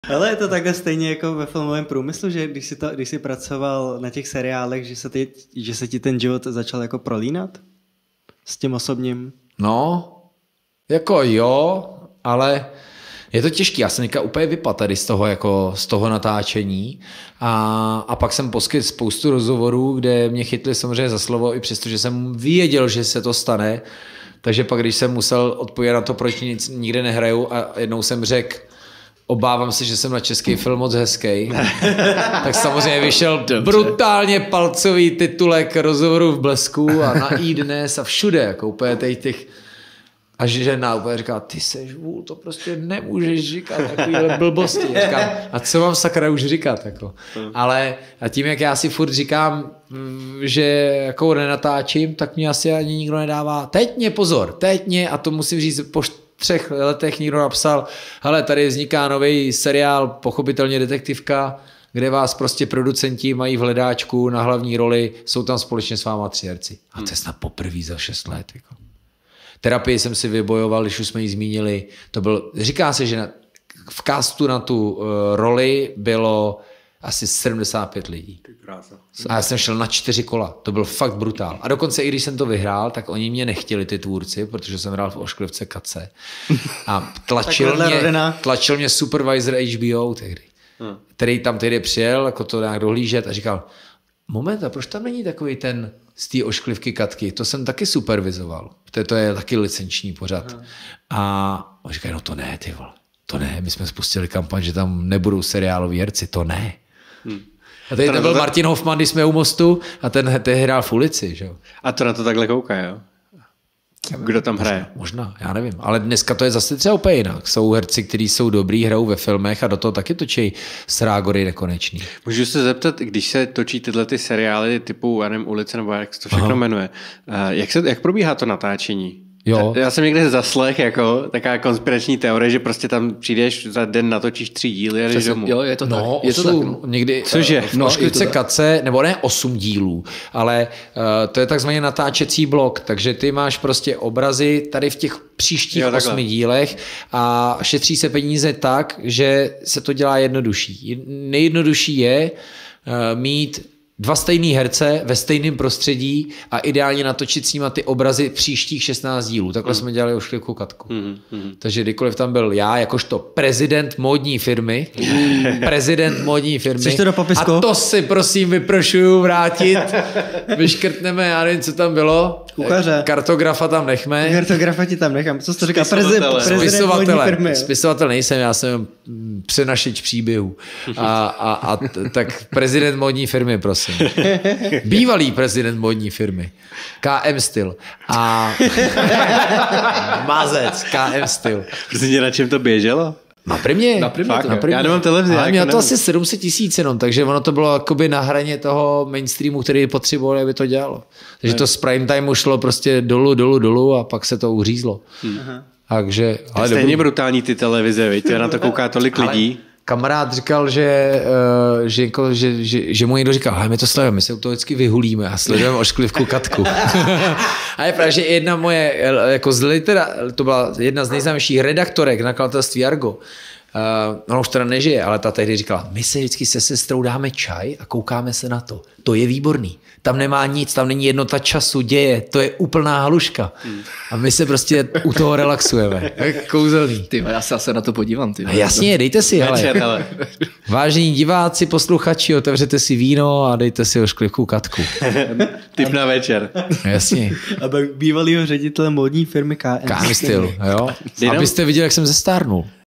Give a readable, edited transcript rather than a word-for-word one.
Ale je to takhle stejně jako ve filmovém průmyslu, že když jsi pracoval na těch seriálech, že se ti ten život začal jako prolínat s tím osobním? No, jako jo, ale je to těžký. Já jsem někde úplně vypadl tady z toho natáčení a pak jsem poskytl spoustu rozhovorů, kde mě chytli samozřejmě za slovo, i přesto, že jsem věděl, že se to stane. Takže pak, když jsem musel odpovědět na to, proč nic nikde nehraju a jednou jsem řekl, obávám se, že jsem na český film moc hezký. Tak samozřejmě vyšel brutálně palcový titulek rozhovoru v Blesku a na iDnes a všude, jako úplně těch. A žena úplně říká, ty seš vůl, to prostě nemůžeš říkat takovýhle blbosti. Říkám, a co mám sakra už říkat? Jako. Ale a tím, jak já si furt říkám, že jako nenatáčím, tak mě asi ani nikdo nedává. Teď mě, a to musím říct, po 3 letech někdo napsal, hele, tady vzniká nový seriál, pochopitelně detektivka, kde vás prostě producenti mají v hledáčku na hlavní roli, jsou tam společně s váma 3 herci. A to je snad poprvé za 6 let. Jako. Terapii jsem si vybojoval, když už jsme ji zmínili. Říká se, že v castu na tu roli bylo asi 75 lidí. A já jsem šel na 4 kola. To byl fakt brutál. A dokonce i když jsem to vyhrál, tak oni mě nechtěli, ty tvůrci, protože jsem hrál v Ošklivce Kace. A tlačil mě supervisor HBO tehdy, který tam tehdy přijel, jako to nějak dohlížet a říkal, moment, a proč tam není takový ten z té Ošklivky Katky? To jsem taky supervizoval. To je taky licenční pořad. A on říká, no to ne, ty vole. To ne, my jsme spustili kampaň, že tam nebudou seriáloví herci. To ne. A tady to byl Martin Hoffman, když jsme u Mostu a ten hrál v Ulici. Že? A to na to takhle kouká, jo? Kdo tam hraje? Možná, já nevím. Ale dneska to je zase třeba úplně jinak. Jsou herci, kteří jsou dobrý, hrajou ve filmech a do toho taky točí Srágory nekonečný. Můžu se zeptat, když se točí tyhle ty seriály typu, já nevím, Ulice nebo jak se to všechno jmenuje, jak probíhá to natáčení? Jo. Já jsem někde zaslech jako taková konspirační teorie, že prostě tam přijdeš za den natočíš 3 díly a jdeš domů. Jo, je to tak. Je to tak, no. Někdy cože? V Ošklivce Kace, nebo ne 8 dílů, ale to je takzvaný natáčecí blok, takže ty máš prostě obrazy tady v těch příštích 8 dílech a šetří se peníze tak, že se to dělá jednodušší. Nejjednodušší je mít 2 stejný herce ve stejném prostředí a ideálně natočit s nima ty obrazy příštích 16 dílů. Takhle jsme dělali Ošklivku Katku. Takže kdykoliv tam byl já, jakožto prezident módní firmy, Chceš to do popisku? A to si prosím vyprošuju vrátit. Vyškrtneme, já nevím, co tam bylo. Kuchaře. Kartografa tam nechme. Kartografa ti tam nechám. Co jsi to říkal? Prezident módní firmy. Spisovatel nejsem, já jsem přenašič příběhů. Tak prezident módní firmy, prosím. Bývalý prezident módní firmy. KM Styl. A Mazec. KM Styl. Prostě na čem to běželo? Na Primě. Já nemám televizi. Ale měl to asi 700 000 jenom, takže ono to bylo jakoby na hraně toho mainstreamu, který potřebovali, aby to dělalo. Takže to z prime time šlo prostě dolů a pak se to uřízlo. Takže, ale stejně brutální ty televize, viď? Na to kouká tolik lidí. Kamarád říkal, že mu někdo říkal, my to sledujeme, my se u toho vždycky vyhulíme a sledujeme Ošklivku Katku. A je pravda, že jedna moje, jako to byla jedna z nejznámějších redaktorek nakladatelství Argo, ona už teda nežije, ale ta tehdy říkala, my se vždycky se sestrou dáme čaj a koukáme se na to. To je výborný. Tam nemá nic, tam není jednota času, děje, to je úplná haluška. A my se prostě u toho relaxujeme. Kouzelný. Ty, já se asi na to podívám. Ty, jasně, dejte si, hele. Vážení diváci, posluchači, otevřete si víno a dejte si Ošklivku Katku. Tip na večer. Jasně. A bývalýho ředitele módní firmy KM Styl, jo. Abyste viděli, jak jsem zestárnul.